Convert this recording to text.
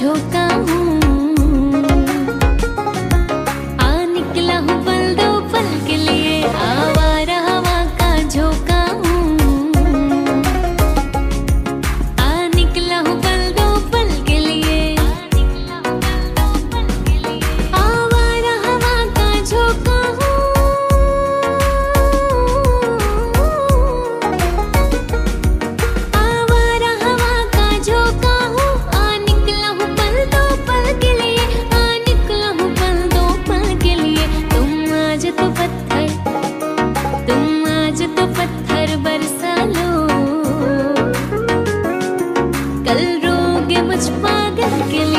झोंका हूँ। आ निकला हूँ पल दो पल के लिए, आवारा हवा का झोंका हूँ। आ निकला हूँ पल दो पल के लिए, आवारा हवा का झोंका हूँ। आवारा हवा का झोंका हूँ। आ निकला हूँ पल दो पल के लिए, आ निकला हूँ पल दो पल के लिए। तुम आज तो पत्थर बरसा लो, कल रोगे मुझ पागल के लिए।